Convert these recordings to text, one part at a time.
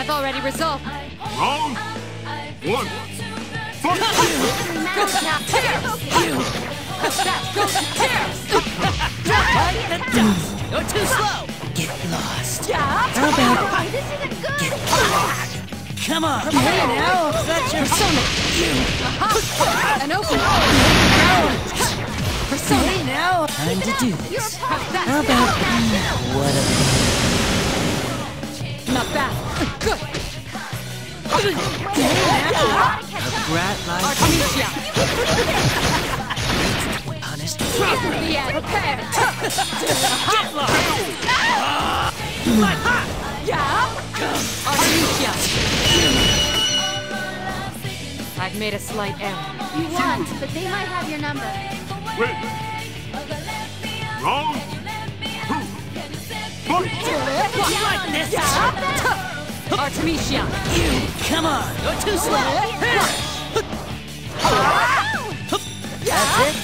I've already resolved. Round one. Fight! Go now, tear! Go tear! Bite the dust. You're too slow. Get lost. How about This isn't good! get lost? Come on. Hey now, that's your Persona! An open! Persona! Hey now. Time to do You're this. opposed! How about what a Not bad! Good! brat like Artemisia! honest The end! Prepare! Get lost. Yeah! Artemisia! I've made a slight error. You won, but they might have your number. Win! Round two. Fight! like this. Artemisia! Come on. You're too slow. That's it.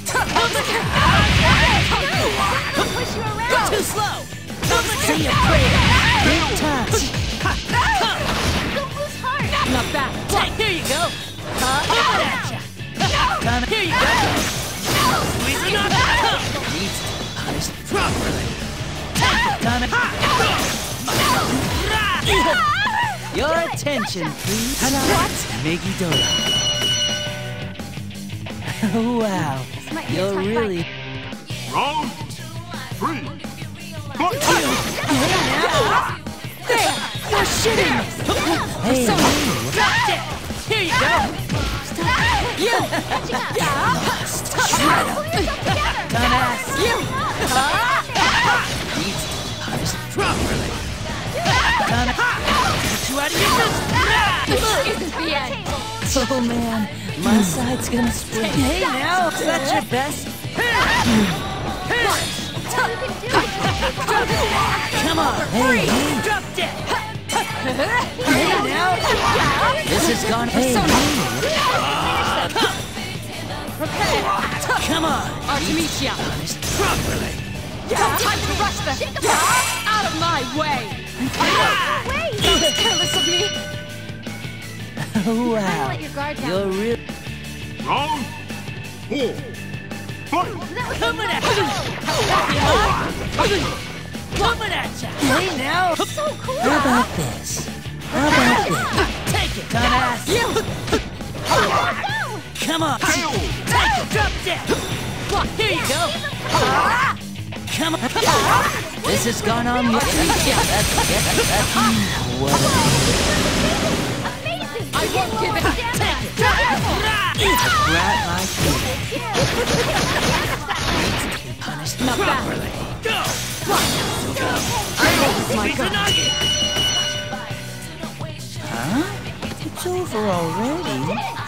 Push you around! You're too slow. See you afraid. Big touch. Don't lose heart! Not bad! Here you go. Coming at ya. Here you go. Squeezing on that. Needs to be punished properly. Take it, Your attention, please. What? Megidora. Wow. might be a You're tough really... Round three. Fight! There! You're shitting! Hey, Dropped it! here you go. You! Lost. Shred up. Dumbass. You! Needs to be punished properly. Get you out of your This isn't the end! Oh man, my side's gonna split. Hey now, is that your best? Come on, hey, drop dead. Hey now, this is gone. Hey, come on, Artemisia! punished properly. Don't time to rush them! Out of my way! Don't careless of me! Wow, Let your guard down. you're real. Round four. Fight! Coming at you. Coming at you. Hey now. So cool! How about this? How about this? Take it, dumbass. Come on. Take it. Drop dead. Here you go. Come on. This has gone on. That's what I won't give it up! a brat like you needs to be punished Not bad. properly. Go. My God! Huh? It's over already.